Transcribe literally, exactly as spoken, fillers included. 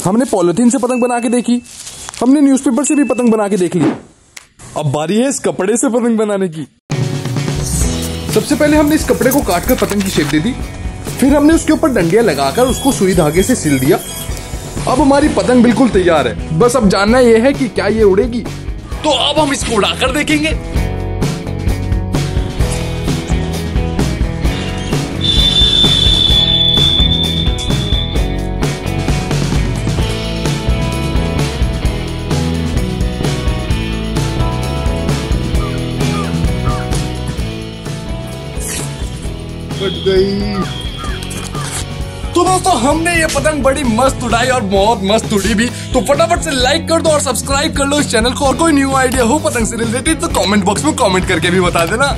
हमने पॉलिथीन से पतंग बना के देखी, हमने न्यूज़पेपर से भी पतंग बना के देख ली। अब बारी है इस कपड़े से पतंग बनाने की। सबसे पहले हमने इस कपड़े को काटकर पतंग की शेप दे दी, फिर हमने उसके ऊपर डंडियां लगाकर उसको सुई धागे से सिल दिया। अब हमारी पतंग बिल्कुल तैयार है, बस अब जानना यह है कि क्या ये उड़ेगी। तो अब हम इसको उड़ाकर देखेंगे। फट गई। तो दोस्तों हमने ये पतंग बड़ी मस्त उड़ाई और बहुत मस्त उड़ी भी। तो फटाफट से लाइक कर दो और सब्सक्राइब कर लो इस चैनल को। और कोई न्यू आइडिया हो पतंग से रिलेटेड तो कमेंट बॉक्स में कमेंट करके भी बता देना।